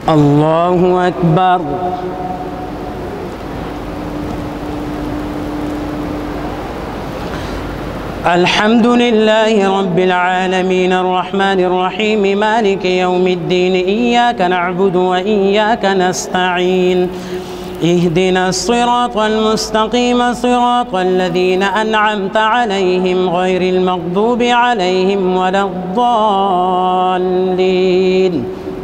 الله أكبر. الحمد لله رب العالمين الرحمن الرحيم مالك يوم الدين إياك نعبد وإياك نستعين اهدنا الصراط المستقيم صراط الذين أنعمت عليهم غير المغضوب عليهم ولا الضالين.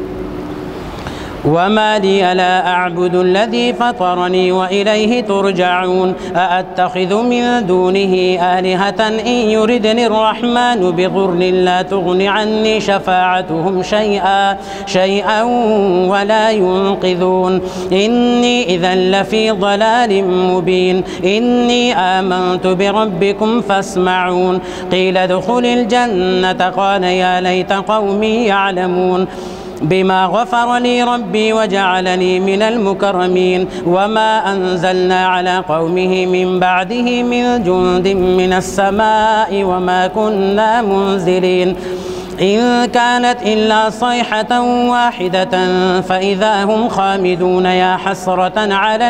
وما لي لا أعبد الذي فطرني وإليه ترجعون أأتخذ من دونه آلهة إن يردني الرحمن بضر لا تغن عني شفاعتهم شيئا ولا ينقذون إني إذا لفي ضلال مبين إني آمنت بربكم فاسمعون قيل ادخل الجنة قال يا ليت قومي يعلمون بما غفر لي ربي وجعلني من المكرمين وما أنزلنا على قومه من بعده من جند من السماء وما كنا منزلين إن كانت إلا صيحة واحدة فإذا هم خامدون يا حسرة على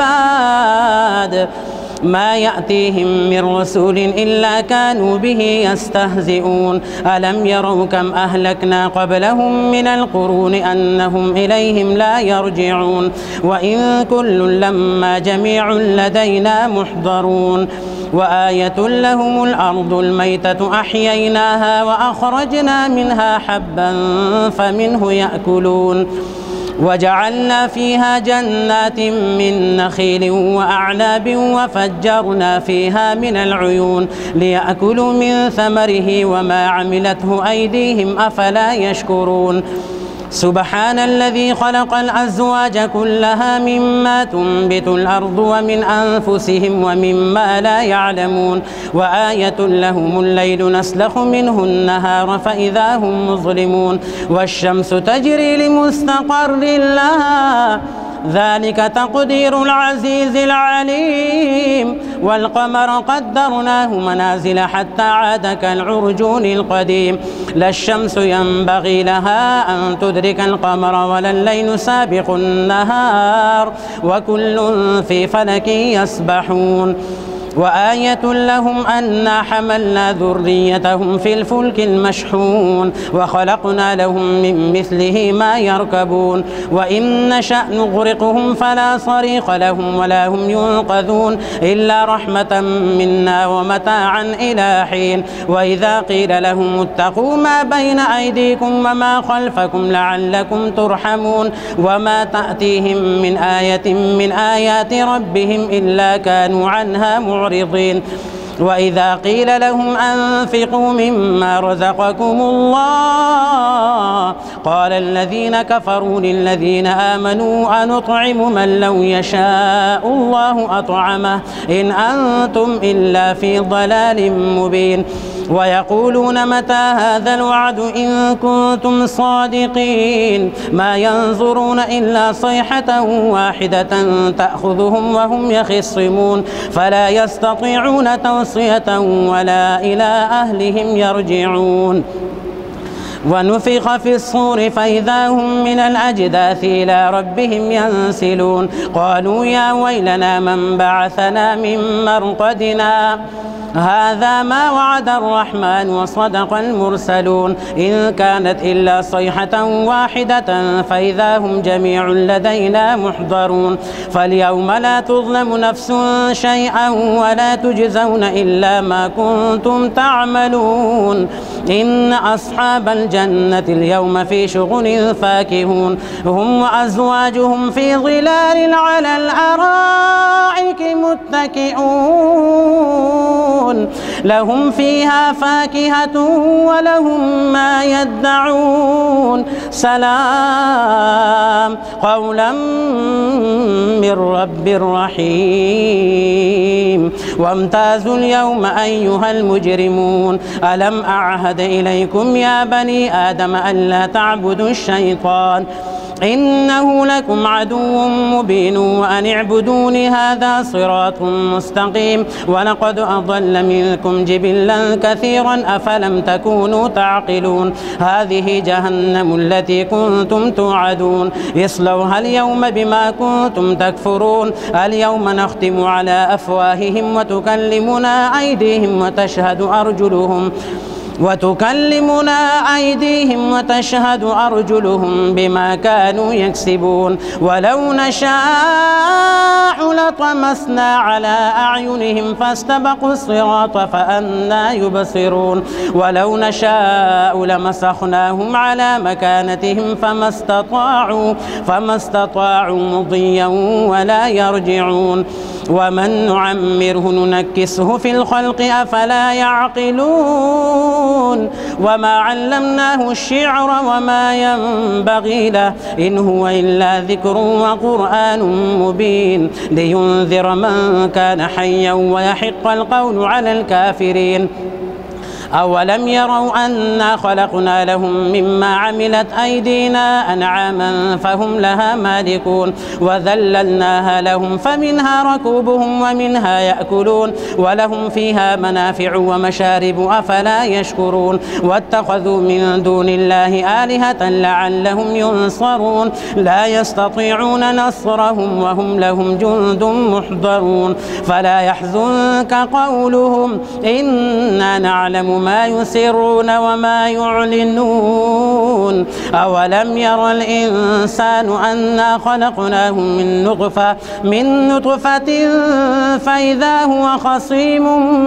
العباد ما يأتيهم من رسول إلا كانوا به يستهزئون ألم يروا كم أهلكنا قبلهم من القرون أنهم إليهم لا يرجعون وإن كل لما جميع لدينا محضرون وآية لهم الأرض الميتة أحييناها وأخرجنا منها حبا فمنه يأكلون وجعلنا فيها جنات من نخيل وأعناب وفجرنا فيها من العيون ليأكلوا من ثمره وما عملته أيديهم أفلا يشكرون سبحان الذي خلق الأزواج كلها مما تنبت الأرض ومن أنفسهم ومما لا يعلمون وآية لهم الليل نسلخ منه النهار فإذا هم مظلمون والشمس تجري لمستقر لها ذلك تقدير العزيز العليم والقمر قدرناه منازل حتى عاد كالعرجون القديم لا الشمس ينبغي لها أن تدرك القمر ولا الليل سابق النهار وكل في فلك يسبحون وآية لهم أنا حملنا ذريتهم في الفلك المشحون وخلقنا لهم من مثله ما يركبون وإن نشأ نغرقهم فلا صريخ لهم ولا هم ينقذون إلا رحمة منا ومتاعا إلى حين وإذا قيل لهم اتقوا ما بين أيديكم وما خلفكم لعلكم ترحمون وما تأتيهم من آية من آيات ربهم إلا كانوا عنها معرضين وإذا قيل لهم أنفقوا مما رزقكم الله قال الذين كفروا للذين آمنوا أنطعم من لو يشاء الله أطعمه إن أنتم إلا في ضلال مبين ويقولون متى هذا الوعد إن كنتم صادقين ما ينظرون إلا صيحة واحدة تأخذهم وهم يخصمون فلا يستطيعون توصية ولا إلى أهلهم يرجعون ونفخ في الصور فإذا هم من الأجداث إلى ربهم ينسلون قالوا يا ويلنا من بعثنا من مرقدنا هذا ما وعد الرحمن وصدق المرسلون إن كانت إلا صيحة واحدة فإذا هم جميع لدينا محضرون فاليوم لا تظلم نفس شيئا ولا تجزون إلا ما كنتم تعملون إن أصحاب الجنة اليوم في شغل فاكهون هم وأزواجهم في ظلال على الأرائك متكئون لهم فيها فاكهة ولهم ما يدعون سلام قولا من رب رحيم وامتازوا اليوم أيها المجرمون ألم أعهد إليكم يا بني آدم ألا تعبدوا الشيطان إنه لكم عدو مبين وأن اعبدوني هذا صراط مستقيم ولقد أضل منكم جبلا كثيرا أفلم تكونوا تعقلون هذه جهنم التي كنتم توعدون اصلوها اليوم بما كنتم تكفرون اليوم نختم على أفواههم وتكلمنا أيديهم وتشهد أرجلهم بما كانوا يكسبون ولو نشاء لطمسنا على أعينهم فاستبقوا الصراط فأنى يبصرون ولو نشاء لمسخناهم على مكانتهم فما استطاعوا مضيا ولا يرجعون ومن نعمره ننكسه في الخلق أفلا يعقلون وما علمناه الشعر وما ينبغي له إن هو إلا ذكر وقرآن مبين لينذر من كان حيا ويحق القول على الكافرين أولم يروا أنا خلقنا لهم مما عملت أيدينا أنعاما فهم لها مالكون وذللناها لهم فمنها ركوبهم ومنها يأكلون ولهم فيها منافع ومشارب أفلا يشكرون واتخذوا من دون الله آلهة لعلهم ينصرون لا يستطيعون نصرهم وهم لهم جند محضرون فلا يحزنك قولهم إنا نعلم ما يسرون وما يعلنون أولم ير الإنسان أنا خلقناه من نطفة فإذا هو خصيم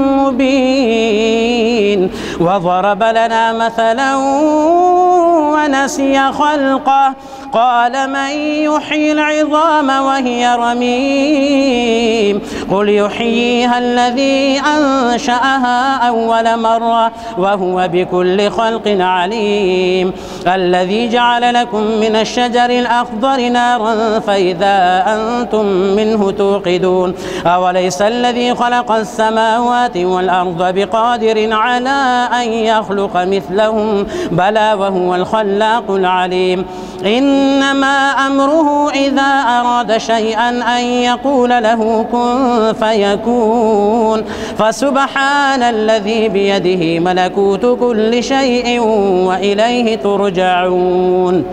مبين وضرب لنا مثلا ونسي خلقه قال من يحيي العظام وهي رميم قل يحييها الذي أنشأها أول مرة وهو بكل خلق عليم الذي جعل لكم من الشجر الأخضر نارا فإذا أنتم منه توقدون أوليس الذي خلق السماوات والأرض بقادر على أن يخلق مثلهم بلى وهو الخلاق العليم إنما أمره إذا أراد شيئا أن يقول له كن فيكون فسبحان الذي بيده ملكوت كل شيء وإليه ترجعون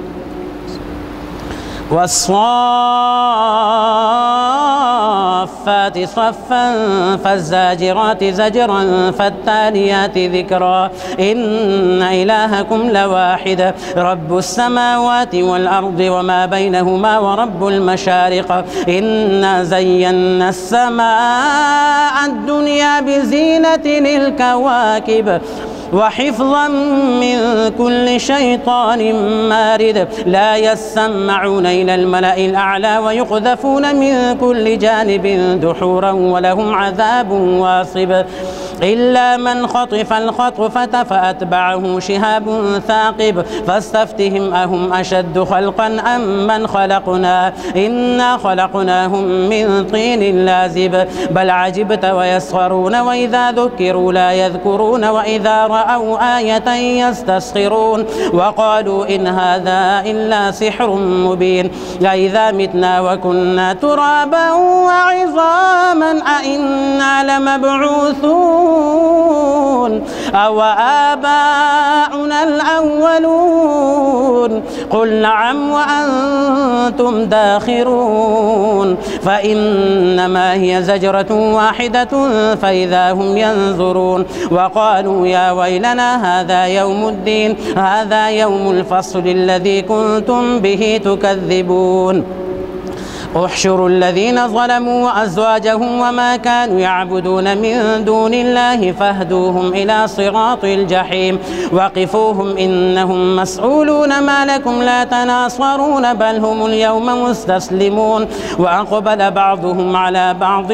والصافات صفا فالزاجرات زجرا فالتاليات ذكرا إن إلهكم لواحد رب السماوات والأرض وما بينهما ورب المشارق إنا زينا السماء الدنيا بزينة الكواكب وحفظا من كل شيطان مارد لا يسمعون إلى الملأ الأعلى ويقذفون من كل جانب دحورا ولهم عذاب واصب إلا من خطف الخطفة فأتبعه شهاب ثاقب فاستفتهم أهم أشد خلقا أم من خلقنا إنا خلقناهم من طين لازب بل عجبت ويسخرون وإذا ذكروا لا يذكرون وإذا رأوا آية يستسخرون وقالوا إن هذا إلا سحر مبين أإذا متنا وكنا ترابا وعظاما أإنا لمبعوثون أو آباؤنا الأولون قل نعم وأنتم داخرون فإنما هي زجرة واحدة فإذا هم ينظرون وقالوا يا ويلنا هذا يوم الدين هذا يوم الفصل الذي كنتم به تكذبون احشروا الذين ظلموا وأزواجهم وما كانوا يعبدون من دون الله فاهدوهم إلى صراط الجحيم وقفوهم إنهم مسؤولون ما لكم لا تناصرون بل هم اليوم مستسلمون وأقبل بعضهم على بعض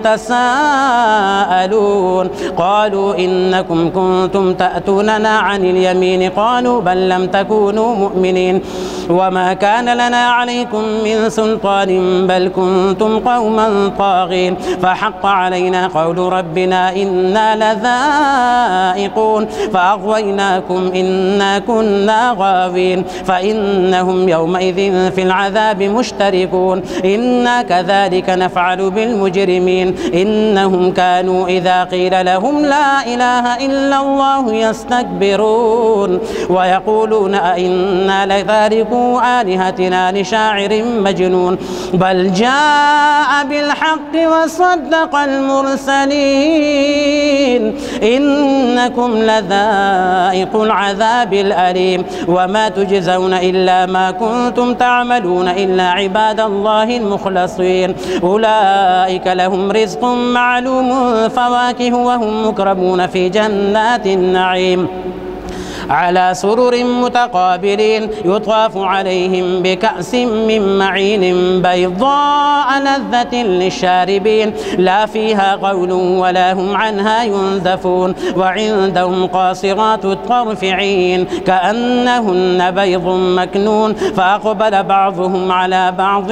يتساءلون قالوا إنكم كنتم تأتوننا عن اليمين قالوا بل لم تكونوا مؤمنين وما كان لنا عليكم من سلطان بل كنتم قوما طاغين فحق علينا قول ربنا إنا لذائقون فأغويناكم إنا كنا غاوين فإنهم يومئذ في العذاب مشتركون إنا كذلك نفعل بالمجرمين إنهم كانوا إذا قيل لهم لا إله إلا الله يستكبرون ويقولون أئنا لتاركو آلهتنا لشاعر مجنون بل جاء بالحق وصدق المرسلين إنكم لذائق العذاب الأليم وما تجزون إلا ما كنتم تعملون إلا عباد الله المخلصين أولئك لهم رزق معلوم فواكه وهم مكرمون في جنات النعيم على سرر متقابلين يطاف عليهم بكأس من معين بيضاء لذة للشاربين لا فيها غول ولا هم عنها ينزفون وعندهم قاصرات الطرف عين كأنهن بيض مكنون فأقبل بعضهم على بعض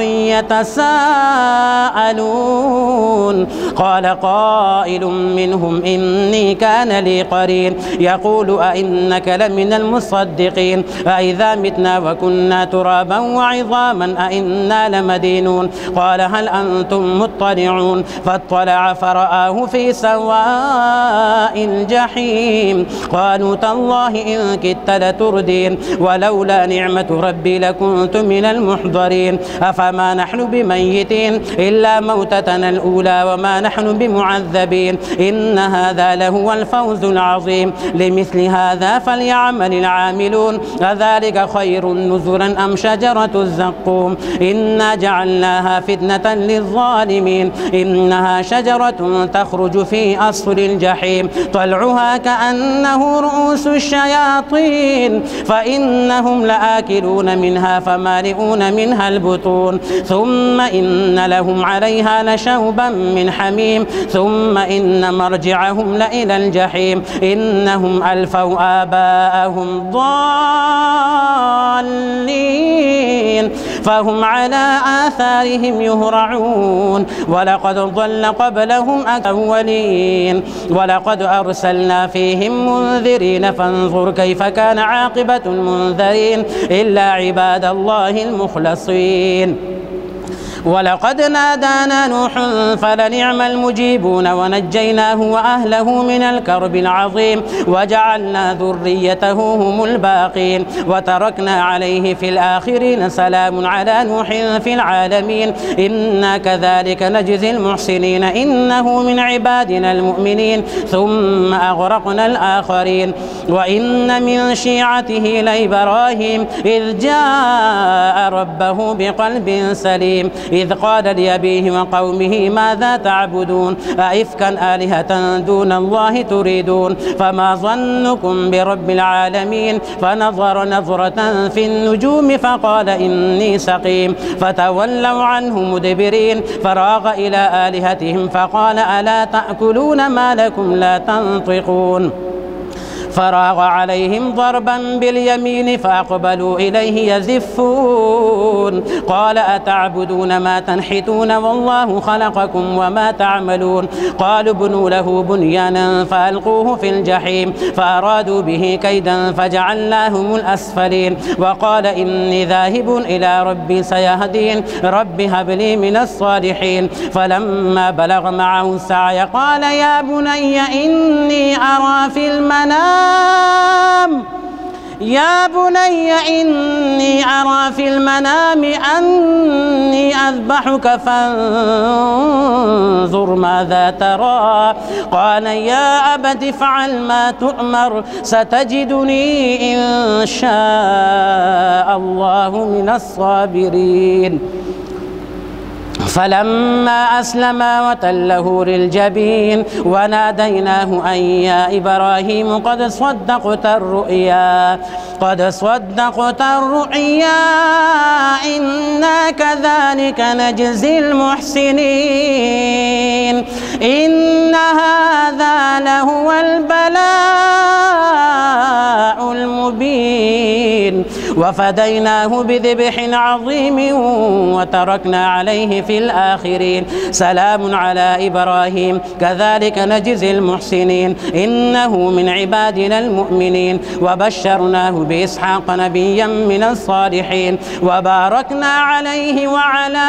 يتساءلون قال قائل منهم إني كان لي قرين يقول أئنك من المصدقين أئذا متنا وكنا ترابا وعظاما أئنا لمدينون قال هل أنتم مطلعون فاطلع فرآه في سواء الجحيم قالوا تالله إن كدت لتردين ولولا نعمة ربي لكنت من المحضرين أفما نحن بميتين إلا موتتنا الأولى وما نحن بمعذبين إن هذا لهو الفوز العظيم لمثل هذا فليعمل العاملون أذلك خير نزلا أم شجرة الزقوم إنا جعلناها فتنة للظالمين إنها شجرة تخرج في أصل الجحيم طلعها كأنه رؤوس الشياطين فإنهم لآكلون منها فمالئون منها البطون ثم إن لهم عليها لشوبا من حميم ثم إن مرجعهم لإلى الجحيم إنهم ألفوا آباءهم ضالين فهم على آثارهم يهرعون ولقد ضل قبلهم الأولين ولقد أرسلنا فيهم منذرين فانظر كيف كان عاقبة المنذرين إلا عباد الله المخلصين ولقد نادانا نوح فلنعم المجيبون ونجيناه وأهله من الكرب العظيم وجعلنا ذريته هم الباقين وتركنا عليه في الآخرين سلام على نوح في العالمين إنا كذلك نجزي المحسنين إنه من عبادنا المؤمنين ثم أغرقنا الآخرين وإن من شيعته لإبراهيم إذ جاء ربه بقلب سليم إذ قال لأبيه وقومه ماذا تعبدون أئفكا آلهة دون الله تريدون فما ظنكم برب العالمين فنظر نظرة في النجوم فقال إني سقيم فتولوا عنه مدبرين فراغ إلى آلهتهم فقال ألا تأكلون ما لكم لا تنطقون فراغ عليهم ضربا باليمين فأقبلوا إليه يزفون قال أتعبدون ما تنحتون والله خلقكم وما تعملون قالوا ابنوا له بنيانا فألقوه في الجحيم فأرادوا به كيدا فجعلناهم الأسفلين وقال إني ذاهب إلى ربي سيهدين رب هب لي من الصالحين فلما بلغ معه السعي قال يا بني إني أرى في المنام أني أذبحك فانظر ماذا ترى قال يا أبت افعل ما تؤمر ستجدني إن شاء الله من الصابرين فلما أسلما وتله للجبين وناديناه أن يا إبراهيم قد صدقت الرؤيا إنا كذلك نجزي المحسنين إن هذا لهو البلاء المبين وفديناه بذبح عظيم وتركنا عليه في الآخرين سلام على إبراهيم كذلك نجزي المحسنين إنه من عبادنا المؤمنين وبشرناه بإسحاق نبيا من الصالحين وباركنا عليه وعلى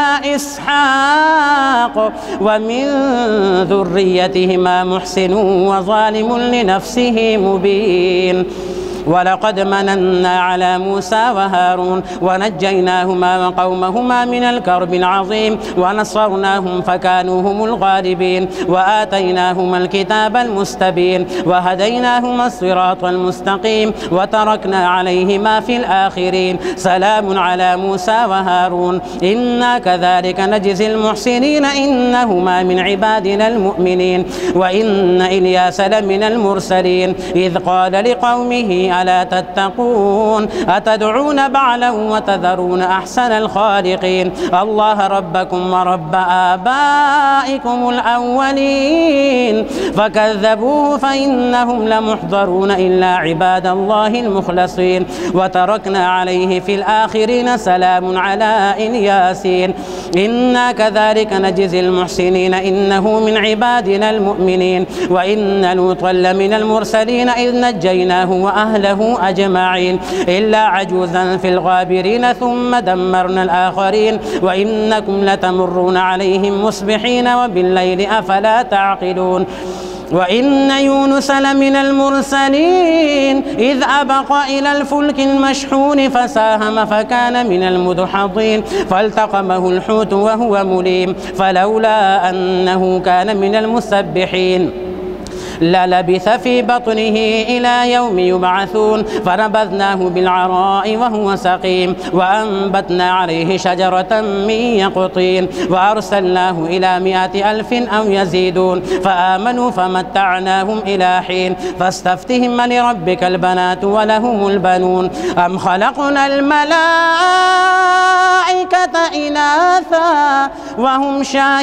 إسحاق ومن ذريتهما محسن وظالم لنفسه مبين ولقد مننا على موسى وهارون ونجيناهما وقومهما من الكرب العظيم ونصرناهم فكانوا هم الغالبين وآتيناهما الكتاب المستبين وهديناهما الصراط المستقيم وتركنا عليهما في الآخرين سلام على موسى وهارون إنا كذلك نجزي المحسنين إنهما من عبادنا المؤمنين وإن إلياس لمن المرسلين إذ قال لقومه ألا تتقون أتدعون بعلا وتذرون أحسن الخالقين الله ربكم ورب آبائكم الأولين فكذبوه فإنهم لمحضرون إلا عباد الله المخلصين وتركنا عليه في الآخرين سلام على إلياسين إنا كذلك نجزي المحسنين إنه من عبادنا المؤمنين وإن لوطا لمن المرسلين إذ نجيناه وأهله أجمعين إلا عجوزا في الغابرين ثم دمرنا الآخرين وإنكم لتمرون عليهم مصبحين وبالليل أفلا تعقلون وإن يونس لمن المرسلين إذ أبق إلى الفلك المشحون فساهم فكان من المدحضين فالتقمه الحوت وهو مليم فلولا أنه كان من المسبحين للبث في بطنه إلى يوم يبعثون فنبذناه بالعراء وهو سقيم وأنبتنا عليه شجرة من يقطين وأرسلناه إلى 100,000 أو يزيدون فآمنوا فمتعناهم إلى حين فاستفتهم لربك البنات ولهم البنون أم خلقنا الملائكة إناثا وهم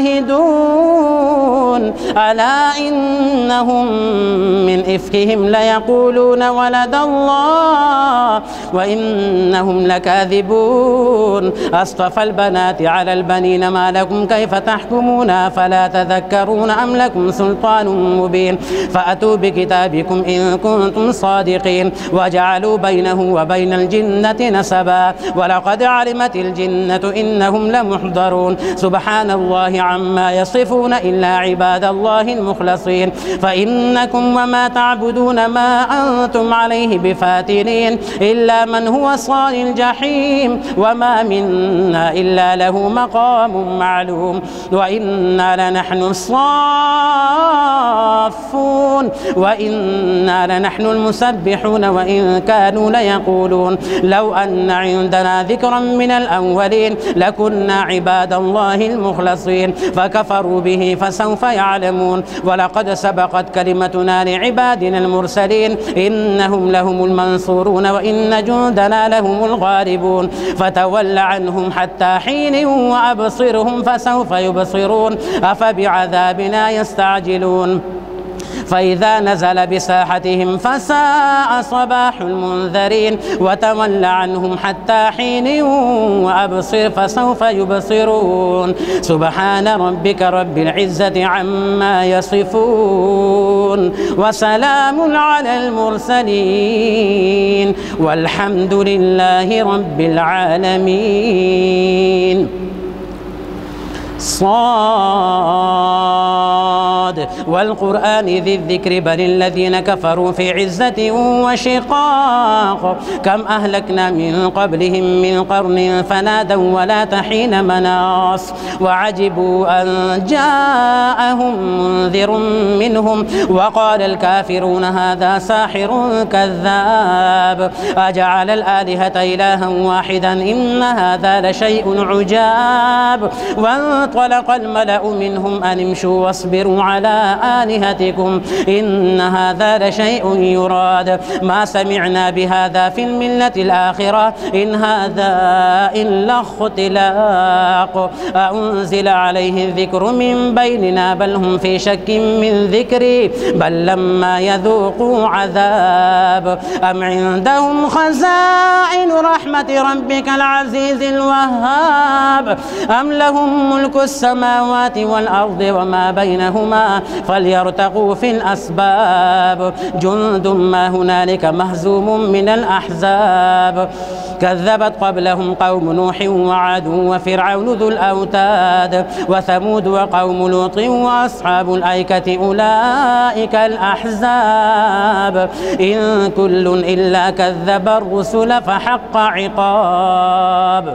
شاهدون ألا إنهم من إفكهم ليقولون ولد الله وإنهم لكاذبون أصطفى البنات على البنين ما لكم كيف تحكمون فلا تذكرون أم لكم سلطان مبين فأتوا بكتابكم إن كنتم صادقين وجعلوا بينه وبين الجنة نسبا ولقد علمت الجنة إنهم لمحضرون سبحان الله عما يصفون إلا عباد الله المخلصين فإنكم وما تعبدون ما أنتم عليه بفاتنين إلا من هو صال الجحيم وما منا إلا له مقام معلوم وإنا لنحن الصافون وإنا لنحن المسبحون وإن كانوا ليقولون لو أن عندنا ذكرا من الأولين لكنا عباد الله المخلصين فكفروا به فسوف يعلمون ولقد سبقت كلمتنا لعبادنا المرسلين إنهم لهم المنصورون وإن جندنا لهم الغالبون فتول عنهم حتى حين وأبصرهم فسوف يبصرون أفبعذابنا يستعجلون فإذا نزل بساحتهم فساء صباح المنذرين وتول عنهم حتى حين وأبصر فسوف يبصرون سبحان ربك رب العزة عما يصفون وسلام على المرسلين والحمد لله رب العالمين. صاد والقرآن ذي الذكر بل الذين كفروا في عزة وشقاق كم أهلكنا من قبلهم من قرن فنادوا ولا تحين مناص وعجبوا أن جاءهم منذر منهم وقال الكافرون هذا ساحر كذاب أجعل الآلهة إلها واحدا إن هذا لشيء عجاب وانطلق الملأ منهم أن امشوا واصبروا على آلهتكم إن هذا لشيء يراد ما سمعنا بهذا في الملة الآخرة إن هذا إلا اختلاق أنزل عليه الذكر من بيننا بل هم في شك من ذكري بل لما يذوقوا عذاب أم عندهم خزائن رحمة ربك العزيز الوهاب أم لهم ملك السماوات والأرض وما بينهما فليرتقوا في الأسباب جند ما هنالك مهزوم من الأحزاب كذبت قبلهم قوم نوح وعاد وفرعون ذو الأوتاد وثمود وقوم لوط وأصحاب الأيكة أولئك الأحزاب إن كل إلا كذب الرسل فحق عقاب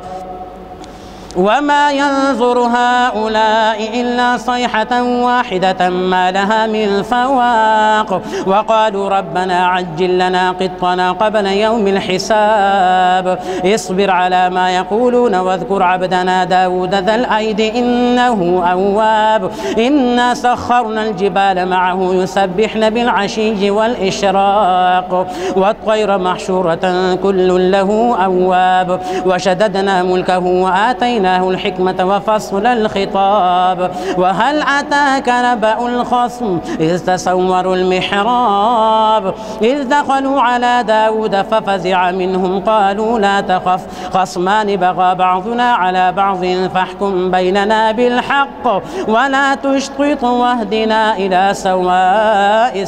وما ينظر هؤلاء إلا صيحة واحدة ما لها من فواق وقالوا ربنا عجل لنا قطنا قبل يوم الحساب اصبر على ما يقولون واذكر عبدنا داود ذا الأيد إنه أواب إنا سخرنا الجبال معه يسبحن بالعشي والإشراق والطير محشورة كل له أواب وشددنا ملكه وآتينا الحكمة وفصل الخطاب وهل أتاك نبأ الخصم إذ تسوروا المحراب إذ دخلوا على داود ففزع منهم قالوا لا تخف خصمان بغى بعضنا على بعض فاحكم بيننا بالحق ولا تشطط واهدنا إلى سواء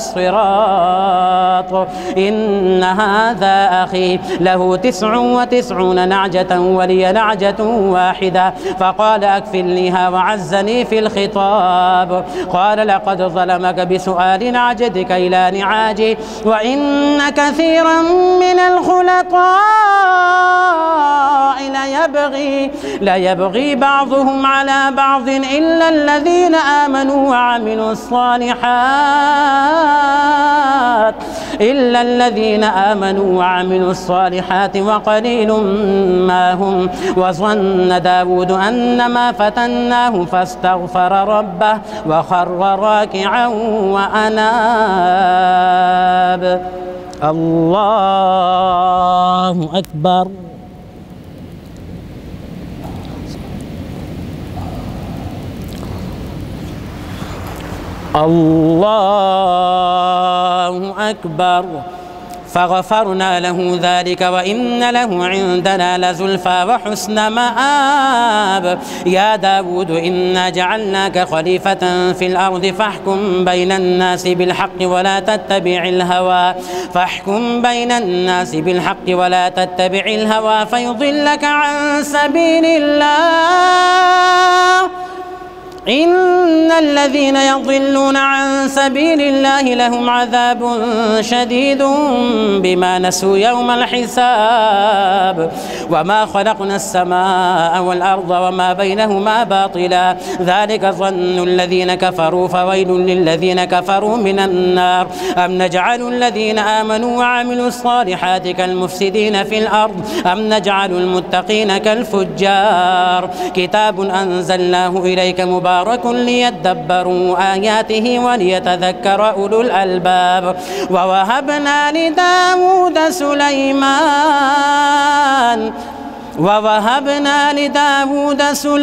الصراط إن هذا أخي له 99 نعجة ولي نعجة واحدة فقال أكفلنيها وعزني في الخطاب قال لقد ظلمك بسؤال نعجتك إلى نعاجي وإن كثيرا من الخلطاء ليبغي بعضهم على بعض إلا الذين آمنوا وعملوا الصالحات وقليل ما هم وظن داود أنما فتناه فاستغفر ربه وخر راكعا وأناب الله أكبر الله أكبر فغفرنا له ذلك وإن له عندنا لزلفى وحسن مآب يا داود إنا جعلناك خليفة في الأرض فاحكم بين الناس بالحق ولا تتبع الهوى فيضلك عن سبيل الله إن الذين يضلون عن سبيل الله لهم عذاب شديد بما نسوا يوم الحساب وما خلقنا السماء والأرض وما بينهما باطلا ذلك ظن الذين كفروا فويل للذين كفروا من النار أم نجعل الذين آمنوا وعملوا الصالحات كالمفسدين في الأرض أم نجعل المتقين كالفجار كتاب أنزلناه إليك مبارك ليدبروا آياته وليتذكر أولو الألباب ووهبنا لداود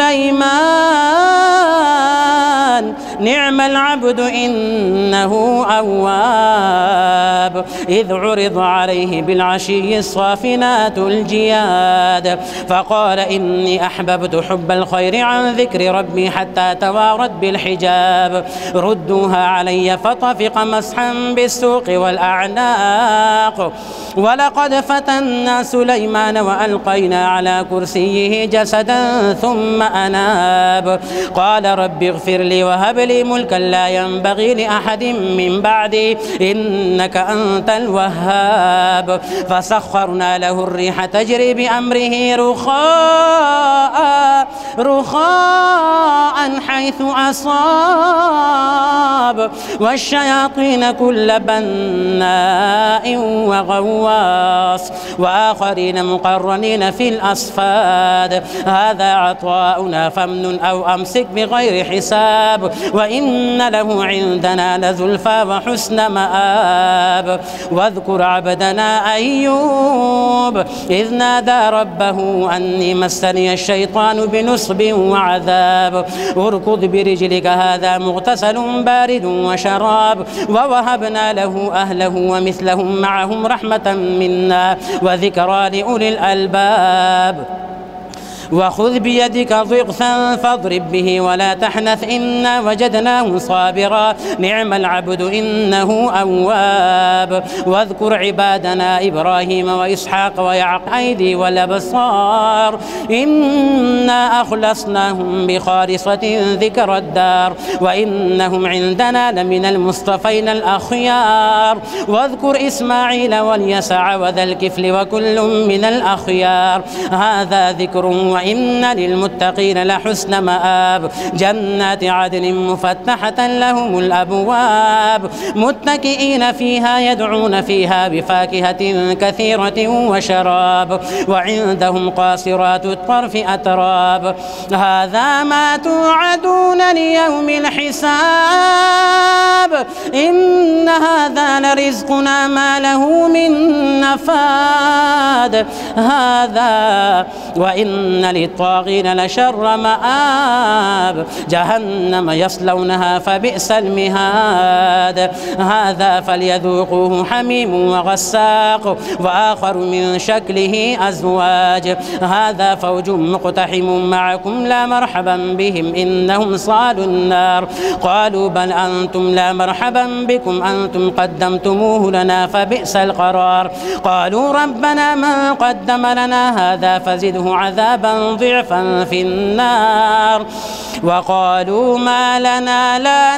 سليمان نعم العبد إنه أواب إذ عرض عليه بالعشي الصافنات الجياد فقال إني أحببت حب الخير عن ذكر ربي حتى توارت بالحجاب ردوها علي فطفق مسحا بالسوق والأعناق ولقد فتنا سليمان وألقينا على كرسيه جسدا ثم أناب قال رب اغفر لي وهب لي ملكا لا ينبغي لأحد من بعدي إنك أنت الوهاب فسخرنا له الريح تجري بأمره رخاء من حيث أصاب والشياطين كل بناء وغواص وآخرين مقرنين في الأصفاد هذا عطاؤنا فامنن أو أمسك بغير حساب وإن له عندنا لزلفى وحسن مآب واذكر عبدنا أيوب إذ نادى ربه أني مسني الشيطان بنصب وعذاب اركض برجلك هذا مغتسل بارد وشراب ووهبنا له أهله ومثلهم معهم رحمة منا وذكرى لأولي الألباب وخذ بيدك ضغثا فاضرب به ولا تحنث إنا وجدناه صابرا نعم العبد إنه أواب واذكر عبادنا إبراهيم وإسحاق ويعقوب أيدي والأبصار إنا أخلصناهم بخالصة ذكر الدار وإنهم عندنا لمن المصطفين الأخيار واذكر إسماعيل واليسع وذا الكفل وكل من الأخيار هذا ذكر وإن للمتقين لحسن مآب جنات عدن مفتحة لهم الأبواب متكئين فيها يدعون فيها بفاكهة كثيرة وشراب وعندهم قاصرات الطرف أتراب هذا ما توعدون ليوم الحساب إن هذا لرزقنا ما له من نفاد هذا وإن للطاغين لشر مآب جهنم يصلونها فبئس المهاد هذا فليذوقوه حميم وغساق وآخر من شكله أزواج هذا فوج مقتحم معكم لا مرحبا بهم إنهم صالوا النار قالوا بل أنتم لا مرحبا بكم أنتم قدمتموه لنا فبئس القرار قالوا ربنا من قدم لنا هذا فزده عذابا ضعفا في النار وقالوا ما لنا لا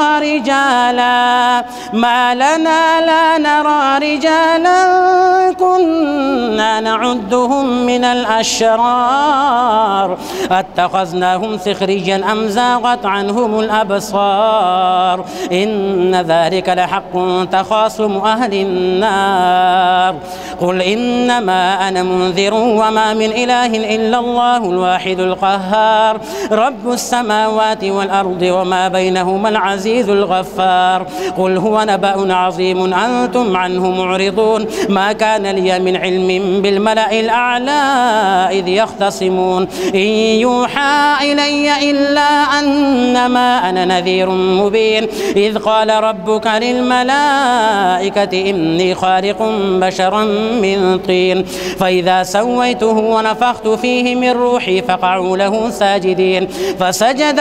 نرى رجالا كنا نعدهم من الأشرار اتخذناهم سخريا أم زاغت عنهم الأبصار إن ذلك لحق تخاصم أهل النار قل إنما أنا منذر وما من إله إلا الله الواحد القهار رب السماوات والأرض وما بينهما العزيز الغفار قل هو نبأ عظيم أنتم عنه معرضون ما كان لي من علم بالملأ الأعلى إذ يختصمون إن يوحى إلي إلا أنما أنا نذير مبين إذ قال ربك للملائكة إني خالق بشرا من طين فإذا سويته ونفخت فيه من روحي فقعوا له ساجدين فسجد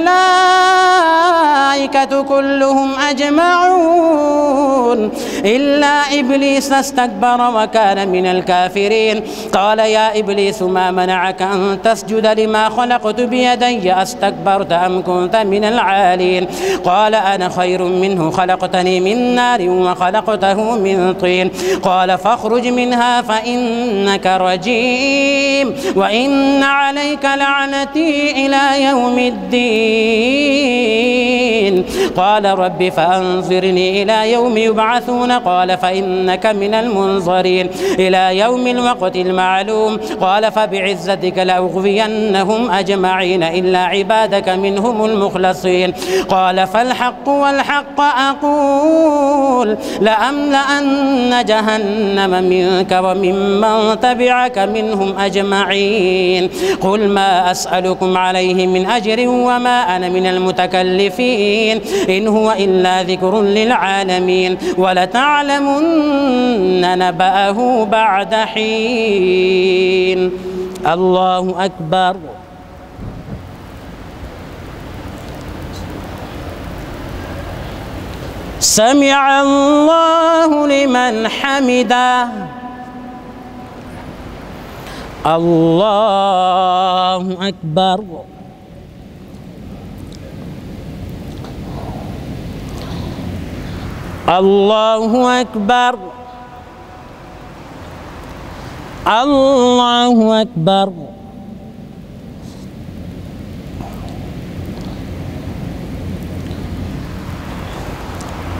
الملائكة كلهم أجمعون إلا إبليس استكبر وكان من الكافرين قال يا إبليس ما منعك أن تسجد لما خلقت بيدي أستكبرت أم كنت من العالين قال أنا خير منه خلقتني من نار وخلقته من طين قال فاخرج منها فإنك رجيم وإن عليك لعنتي إلى يوم الدين قال رب فأنظرني إلى يوم يبعثون قال فإنك من المنظرين إلى يوم الوقت المعلوم قال فبعزتك لأغوينهم أجمعين إلا عبادك منهم المخلصين قال فالحق والحق أقول لأملأن جهنم منك وممن تبعك منهم أجمعين قل ما أسألكم عليه من أجر وما أنا من المتكلفين إن هو إلا ذكر للعالمين ولتعلمن نبأه بعد حين الله أكبر سمع الله لمن حمده الله أكبر الله أكبر الله أكبر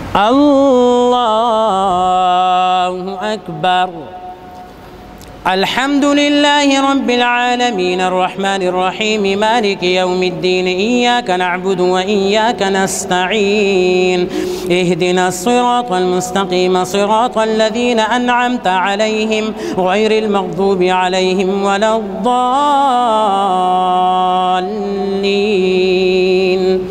الله أكبر. الحمد لله رب العالمين الرحمن الرحيم مالك يوم الدين إياك نعبد وإياك نستعين اهدنا الصراط المستقيم صراط الذين أنعمت عليهم غير المغضوب عليهم ولا الضالين.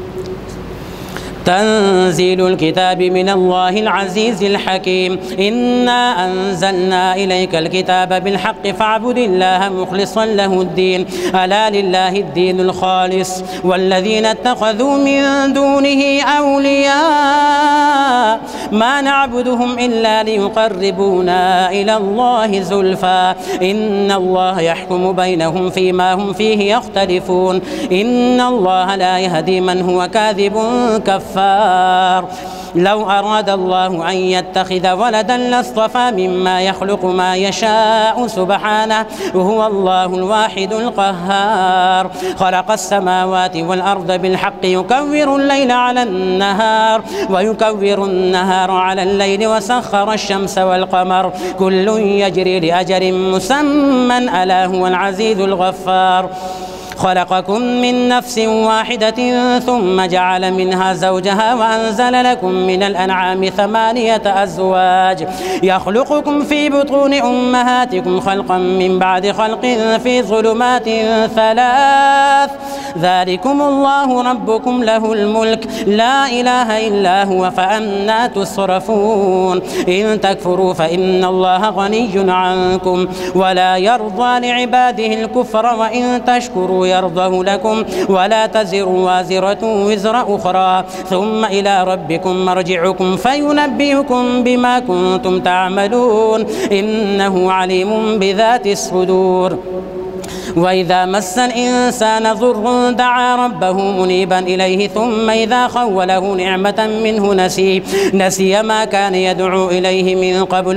تنزيل الكتاب من الله العزيز الحكيم. إنا أنزلنا إليك الكتاب بالحق فاعبد الله مخلصا له الدين ألا لله الدين الخالص والذين اتخذوا من دونه أولياء ما نعبدهم إلا ليقربونا إلى الله زلفى إن الله يحكم بينهم فيما هم فيه يختلفون إن الله لا يهدي من هو كاذب كفار. لو أراد الله أن يتخذ ولدا لاصطفى مما يخلق ما يشاء سبحانه هو الله الواحد القهار. خلق السماوات والأرض بالحق يكور الليل على النهار ويكور النهار على الليل وسخر الشمس والقمر كل يجري لأجل مسمى ألا هو العزيز الغفار. خلقكم من نفس واحدة ثم جعل منها زوجها وأنزل لكم من الأنعام 8 أزواج يخلقكم في بطون أمهاتكم خلقا من بعد خلق في ظلمات 3 ذلكم الله ربكم له الملك لا إله إلا هو فأنى تصرفون. إن تكفروا فإن الله غني عنكم ولا يرضى لعباده الكفر وإن تشكروا يرضه لكم ولا تزر وازرة وزر أخرى ثم إلى ربكم مرجعكم فينبئكم بما كنتم تعملون إنه عليم بذات الصدور. وإذا مس الإنسان ضر دعا ربه منيبا إليه ثم إذا خوله نعمة منه نسي ما كان يدعو إليه من قبل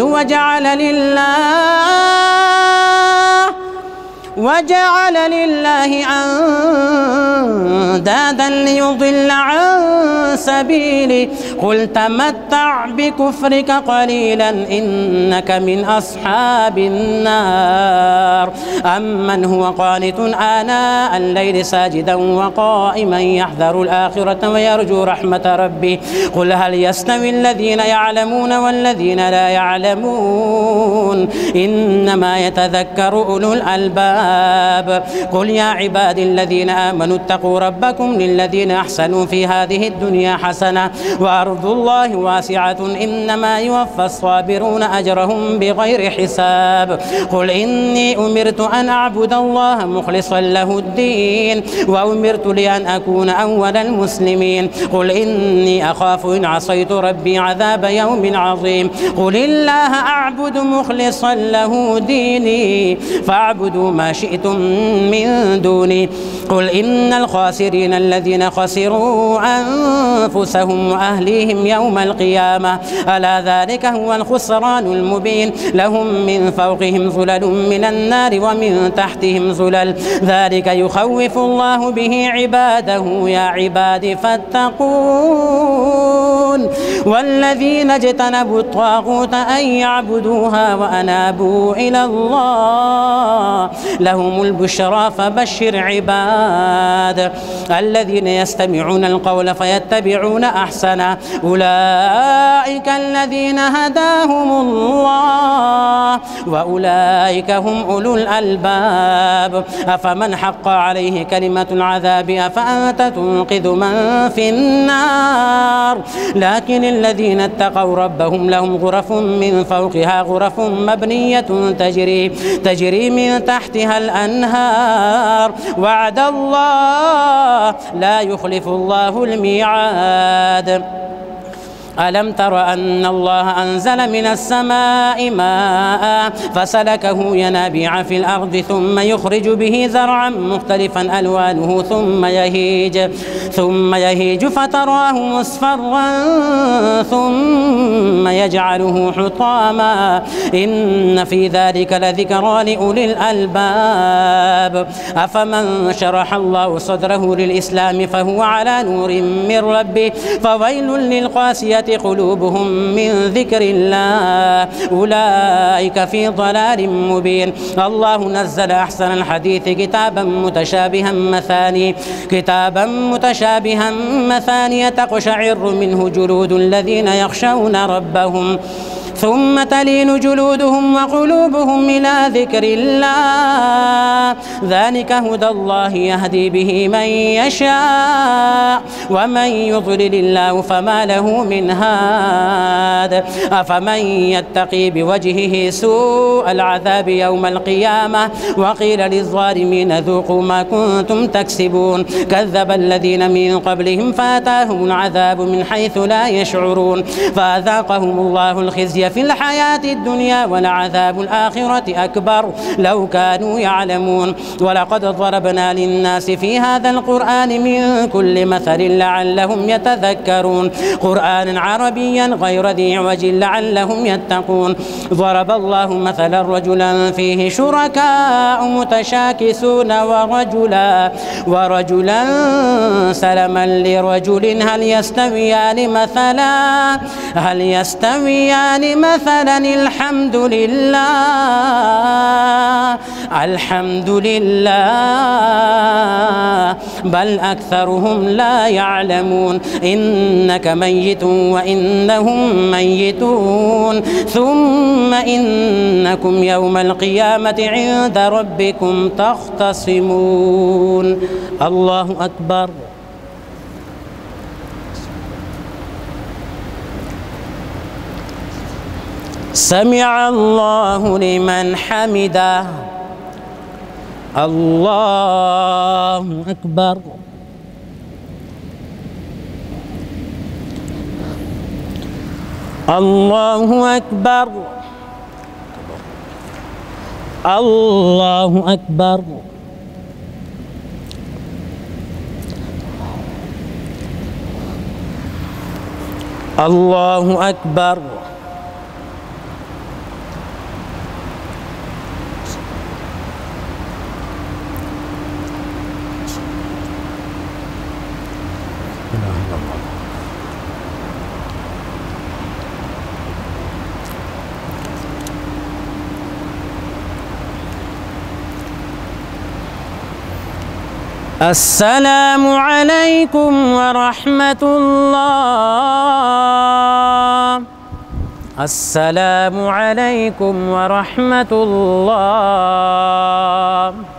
وجعل لله أندادا ليضل عن سبيله قل تمتع بكفرك قليلا إنك من أصحاب النار. أمن هو قانت آناء الليل ساجدا وقائما يحذر الآخرة ويرجو رحمة ربه قل هل يستوي الذين يعلمون والذين لا يعلمون إنما يتذكر أولو الألباب. قل يا عبادي الذين آمنوا اتقوا ربكم للذين أحسنوا في هذه الدنيا حسنة وأرض الله واسعة إنما يوفى الصابرون أجرهم بغير حساب. قل إني أمرت أن أعبد الله مخلصا له الدين وأمرت لأن أكون أول المسلمين. قل إني أخاف إن عصيت ربي عذاب يوم عظيم. قل الله أعبد مخلصا له ديني فاعبدوا ما شئتم من دوني. قل إن الخاسرين الذين خسروا أنفسهم وأهليهم يوم القيامة ألا ذلك هو الخسران المبين. لهم من فوقهم ظلل من النار ومن تحتهم ظلل ذلك يخوف الله به عباده يا عباد فاتقون. والذين اجتنبوا الطاغوت أن يعبدوها وأنابوا إلى الله لهم البشرى فبشر عباد الذين يستمعون القول فيتبعون أحسنه أولئك الذين هداهم الله وأولئك هم أولو الألباب. أفمن حق عليه كلمة العذاب أفأنت تنقذ من في النار. لكن الذين اتقوا ربهم لهم غرف من فوقها غرف مبنية تجري من تحتها الأنهار وعد الله لا يخلف الله الميعاد. ألم تر أن الله أنزل من السماء ماء فسلكه ينابيع في الأرض ثم يخرج به زرعا مختلفا ألوانه ثم يهيج فتراه مصفرا ثم يجعله حطاما إن في ذلك لذكرى لأولي الألباب. أفمن شرح الله صدره للإسلام فهو على نور من ربه فويل للقاسية وجلت قلوبهم من ذكر الله أولئك في ضلال مبين. الله نزل أحسن الحديث كتابا متشابها مثانية تقشعر منه جلود الذين يخشون ربهم ثم تلين جلودهم وقلوبهم إلى ذكر الله ذلك هدى الله يهدي به من يشاء ومن يضلل الله فما له من هاد. أفمن يتقي بوجهه سوء العذاب يوم القيامة وقيل للظالمين ذوقوا ما كنتم تكسبون كذب الذين من قبلهم فأتاهم العذاب من حيث لا يشعرون فأذاقهم الله الخزي في الحياة الدنيا ولعذاب الآخرة أكبر لو كانوا يعلمون. ولقد ضربنا للناس في هذا القرآن من كل مثل لعلهم يتذكرون قرآنا عربيا غير ذي عوج لعلهم يتقون. ضرب الله مثلا رجلا فيه شركاء متشاكسون ورجلا سلما لرجل هل يستويان مثلا الحمد لله بل أكثرهم لا يعلمون. إنك ميت وإنهم ميتون ثم إنكم يوم القيامة عند ربكم تختصمون. الله أكبر. سمع الله لمن حمده. الله أكبر. الله أكبر. الله أكبر. الله أكبر. السلام عليكم ورحمة الله. السلام عليكم ورحمة الله.